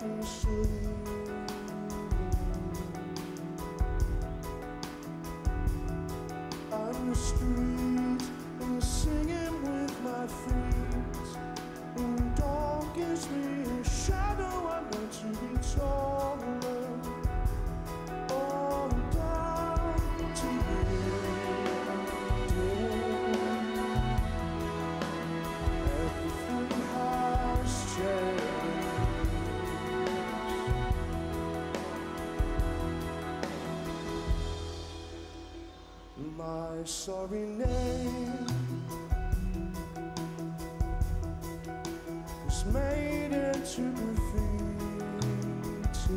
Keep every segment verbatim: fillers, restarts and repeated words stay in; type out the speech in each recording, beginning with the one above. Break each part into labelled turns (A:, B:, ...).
A: me sleep. I'm the street and singing with my feet, and dawn gives me a shadow. I want to be taller. All down to everything has changed. My sorry name was made into graffiti.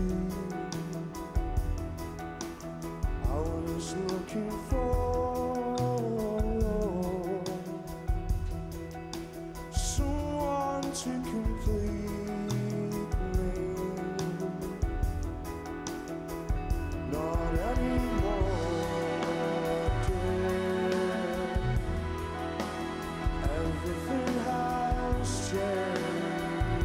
A: I was looking for someone to complete me. Not anymore. Everything has changed.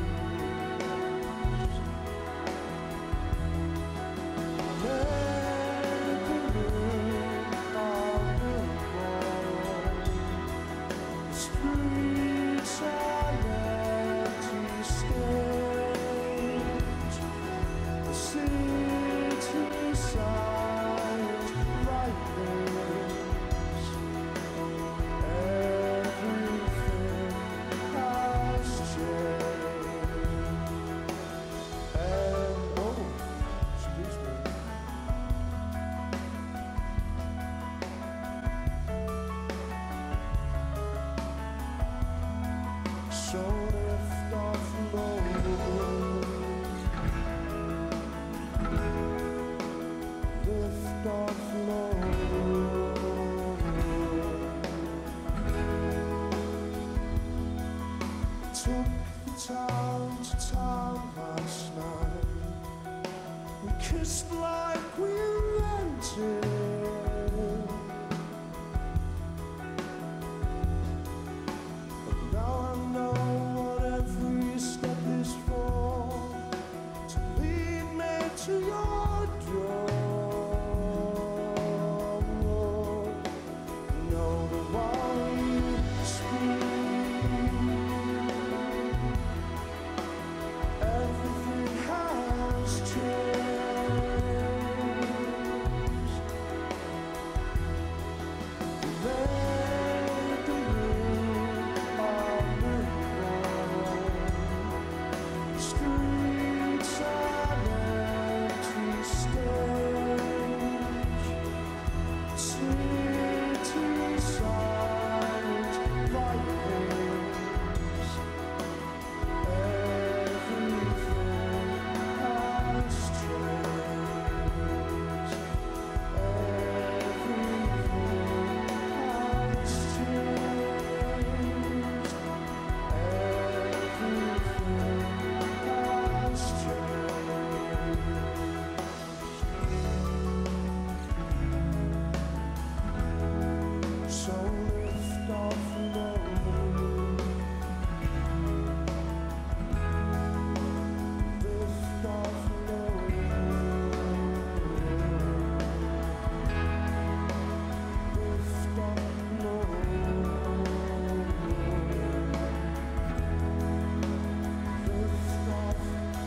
A: Let the moon on the wall. The streets are empty stage. The city silent lightnings. So lift off load, lift off load. Took the time to town last night. We kissed like we rented. To your door, know the while you speak, everything has changed. Let the moon on the wall, streets are stage, city silent lightnings. Everything has changed. Everything has changed. Everything has changed. So lift off load, lift off load, lift off load, lift off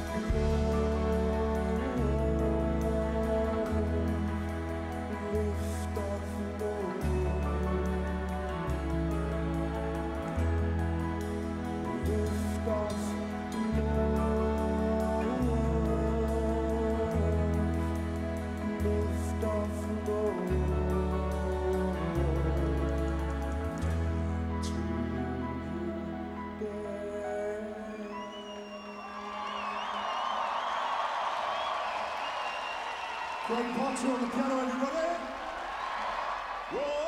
A: load, lift off load. Lift off load, lift off load, to you there. Greg Potter on the piano, everybody. Whoa.